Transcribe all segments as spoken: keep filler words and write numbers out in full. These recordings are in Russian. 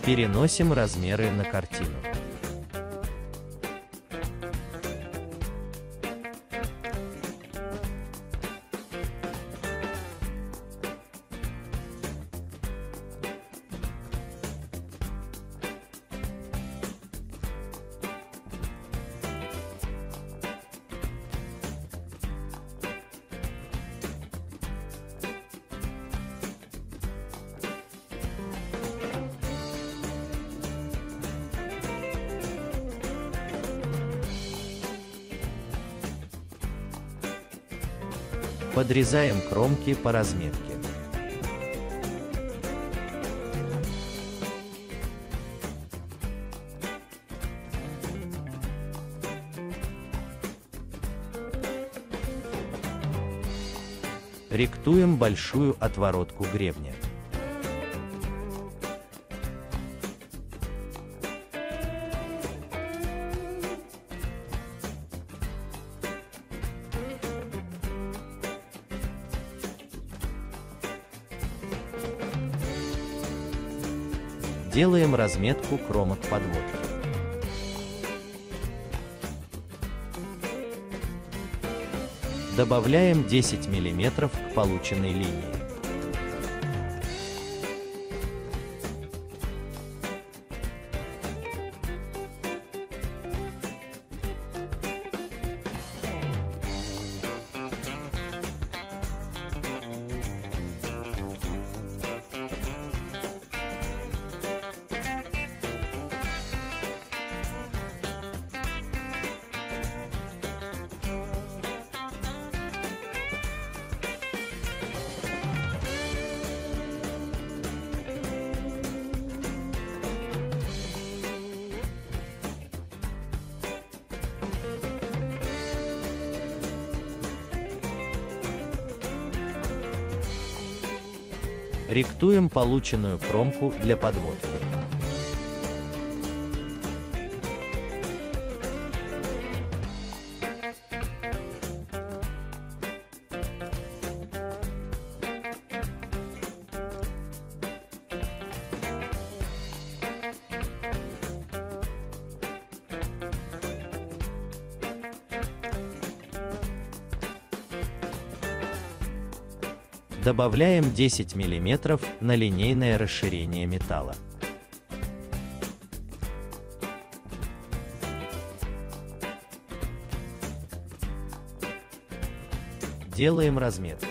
Переносим размеры на картину. Подрезаем кромки по разметке. Ректуем большую отворотку гребня. Делаем разметку кромок подводки. Добавляем десять миллиметров к полученной линии. Ректуем полученную кромку для подводки. Добавляем десять миллиметров на линейное расширение металла. Делаем разметку.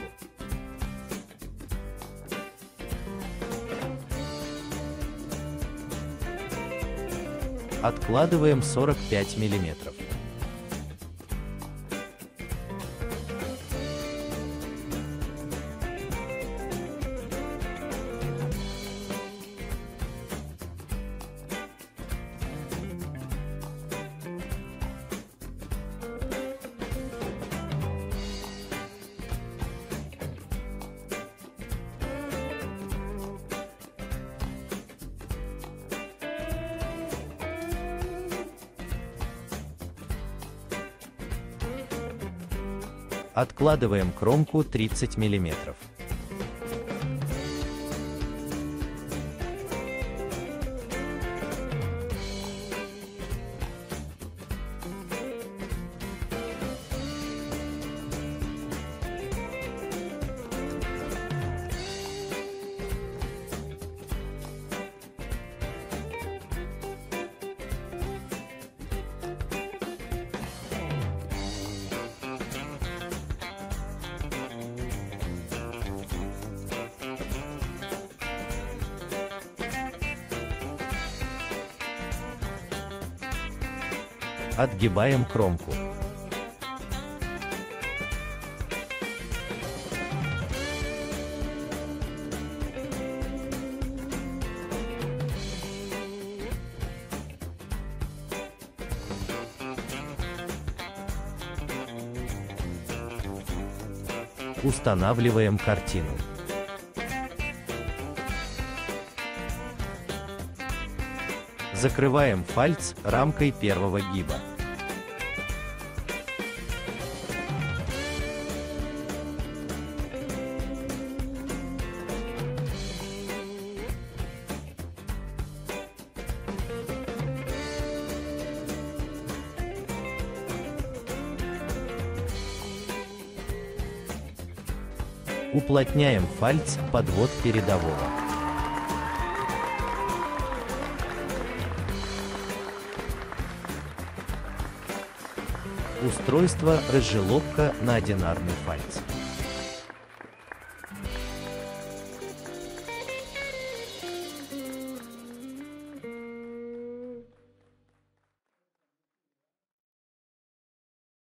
Откладываем сорок пять миллиметров. Откладываем кромку тридцать миллиметров. Отгибаем кромку. Устанавливаем картину. Закрываем фальц рамкой первого гиба. Уплотняем фальц, подвод передового. Устройство разжелобка на одинарный фальц.